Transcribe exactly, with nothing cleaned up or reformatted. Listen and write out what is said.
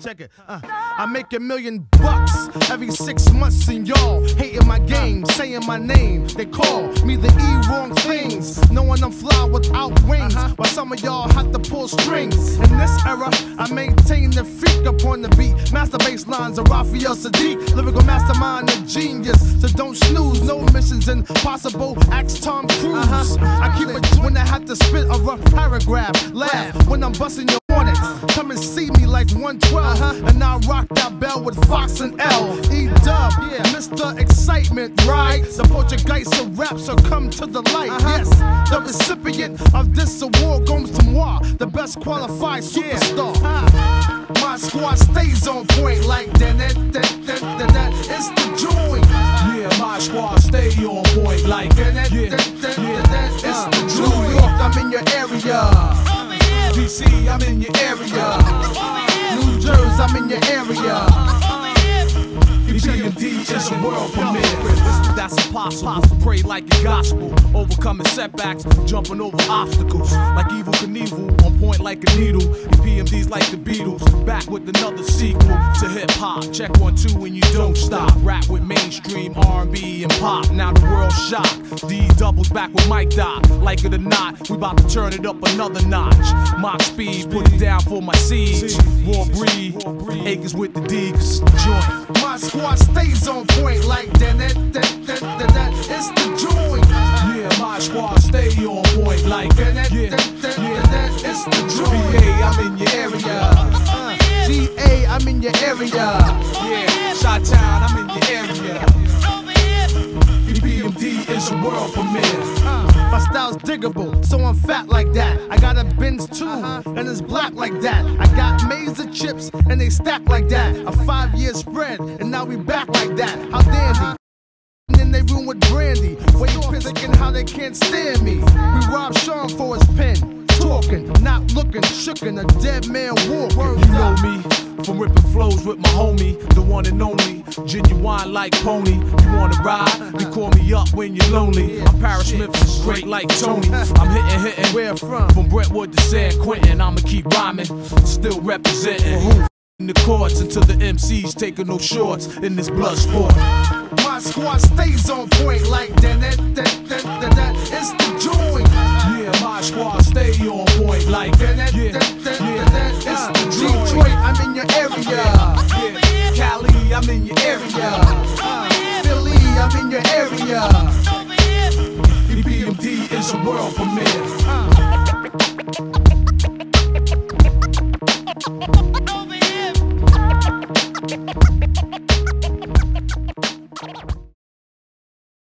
check it. Uh, I make a million bucks every six months, and y'all hating my game, saying my name. They call me the E wrong things, knowing I'm fly without wings. While some of y'all have to pull strings. In this era, I maintain the freak upon the beat. Master bass lines of Raphael Sadiq, lyrical mastermind, a genius. So don't snooze, no missions impossible. Ask Tom Cruise. I keep it when I have to spit a rough paragraph. Laugh when I'm busting your hornets. Come and see me like one twelve, and I rock that bell with Fox and L. E-Dub, yeah, Mister Excitement, right? The Portuguese of rap, so come to the light. Yes, the recipient of this award goes to moi, the best qualified superstar. My squad stays on point like that, that, that, that, that. It's the joint. Yeah, my squad stay on point like that, that, yeah, that, that, yeah. that. It's the joint. New York, I'm in your area. D C, I'm in your area. New Jersey, I'm in your area. E P M D is a world premiere. That's impossible. Pray like a gospel. Overcoming setbacks, jumping over obstacles. Like Evel Knievel, on point like a needle. E P M D's like the Beatles. Back with another sequel to hip hop. Check one, two, and you don't stop. Rap with mainstream R and B and pop. Now the world's shocked. D doubles back with Mike Dot. Like it or not, we about to turn it up another notch. Mock speed, put it down for my siege. Raw breed, acres with the D, cause it's the joint. My squad stays on point like that, that, that, that, that, that. It's the joint. Yeah, my squad stay on point like that, that, yeah, that, that, yeah. that, that. It's the joint. B A, I'm in your area. Uh, G A, I'm in your area. Yeah, Chi-Town, I'm in your area. E P M D is a world premiere. Uh, my style's diggable, so I'm fat like that. I got a Benz too, and it's black like that. I got maize of chips, and they stack like that. A five-year spread, and now we back like that. How dandy. And then they ruin with brandy. Way pissed thinking how they can't stand me. We robbed Sean for his pen. Talking, not looking, shookin', a dead man walking. You know me, from ripping flows with my homie, the one and only, genuine like Pony. You wanna ride? You call me up when you're lonely. I'm Paris Smith, straight like Tony. I'm hitting, hitting. Where from? From Brentwood to San Quentin. I'ma keep rhyming, still representing. Who in the courts until the M Cs taking no shorts in this blood sport. My squad stays on point like that, that, that, that, that, that. It's the joint. Yeah, my squad stay on point like that, that, yeah, that, that, yeah. that, that. It's the joint. Detroit, I'm in your area. Yeah, Cali, I'm in your area. Uh, Philly, I'm in your area. E P M D is a world premiere.